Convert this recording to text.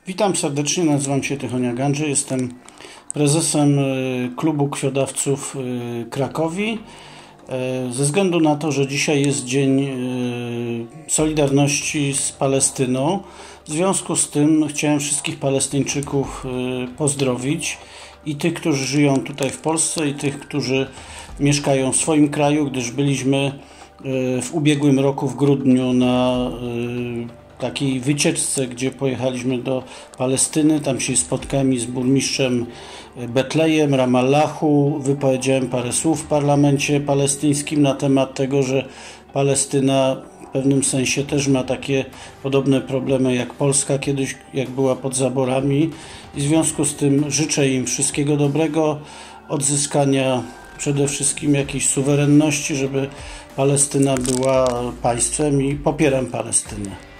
Witam serdecznie, nazywam się Tychonia Gandży, jestem prezesem klubu krwiodawców Krakowi. Ze względu na to, że dzisiaj jest Dzień Solidarności z Palestyną, w związku z tym chciałem wszystkich Palestyńczyków pozdrowić i tych, którzy żyją tutaj w Polsce, i tych, którzy mieszkają w swoim kraju, gdyż byliśmy w ubiegłym roku w grudniu na takiej wycieczce, gdzie pojechaliśmy do Palestyny. Tam się spotkałem z burmistrzem Betlejem, Ramallahu. Wypowiedziałem parę słów w parlamencie palestyńskim na temat tego, że Palestyna w pewnym sensie też ma takie podobne problemy jak Polska kiedyś, jak była pod zaborami. I w związku z tym życzę im wszystkiego dobrego, odzyskania przede wszystkim jakiejś suwerenności, żeby Palestyna była państwem, i popieram Palestynę.